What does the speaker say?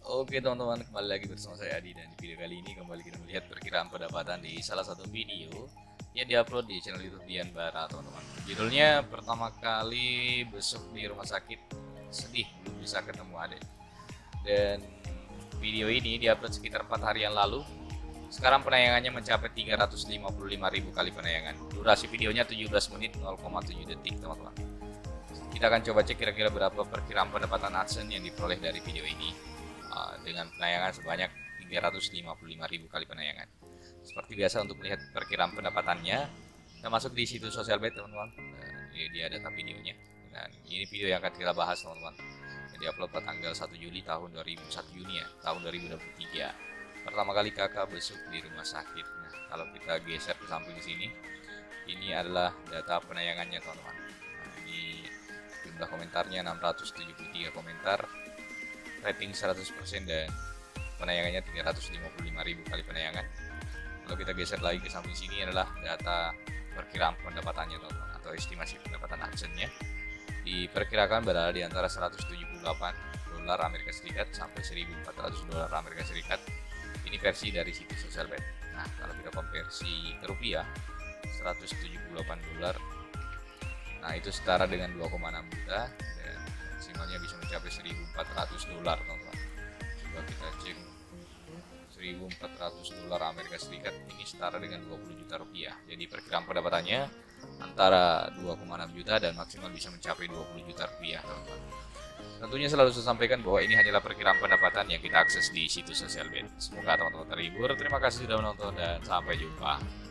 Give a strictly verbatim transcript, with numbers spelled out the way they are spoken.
Oke teman-teman, kembali lagi bersama saya Adi, dan di video kali ini kembali kita melihat perkiraan pendapatan di salah satu video yang diupload di channel YouTube Dian Bara, teman-teman. Judulnya pertama kali besok di rumah sakit, sedih belum bisa ketemu adik. Dan video ini diupload sekitar empat hari yang lalu. Sekarang penayangannya mencapai tiga ratus lima puluh lima ribu kali penayangan. Durasi videonya tujuh belas menit nol koma tujuh detik, teman-teman. Kita akan coba cek kira-kira berapa perkiraan pendapatan AdSense yang diperoleh dari video ini uh, dengan penayangan sebanyak tiga ratus lima puluh lima ribu kali penayangan. Seperti biasa, untuk melihat perkiraan pendapatannya kita masuk di situs Sosialbet, teman-teman. Nah, ini dia data videonya. Dan ini video yang akan kita bahas, teman-teman. Jadi upload pada tanggal satu Juli tahun dua ribu satu Juni ya, tahun dua ribu dua puluh tiga. Pertama kali kakak besuk di rumah sakit. Nah, kalau kita geser ke samping sini, ini adalah data penayangannya, teman-teman. Nah, ini jumlah komentarnya enam ratus tujuh puluh tiga komentar, rating seratus persen, dan penayangannya tiga ratus lima puluh lima ribu kali penayangan. Kalau kita geser lagi ke samping sini adalah data perkiraan pendapatannya, teman-teman, atau estimasi pendapatan AdSense-nya. Diperkirakan berada di antara seratus tujuh puluh delapan dolar Amerika Serikat sampai seribu empat ratus dolar Amerika Serikat. Ini versi dari situs Sosialbet. Nah, kalau kita konversi ke rupiah, seratus tujuh puluh delapan dolar, nah itu setara dengan dua koma enam juta, dan maksimalnya bisa mencapai seribu empat ratus dolar, teman-teman. Coba kita cek, seribu empat ratus dolar Amerika Serikat ini setara dengan dua puluh juta rupiah. Jadi perkiraan pendapatannya antara dua koma enam juta dan maksimal bisa mencapai dua puluh juta rupiah, teman-teman. Tentunya selalu saya sampaikan bahwa ini hanyalah perkiraan pendapatan yang kita akses di situs Sosialbet. Semoga teman-teman terhibur. Terima kasih sudah menonton dan sampai jumpa.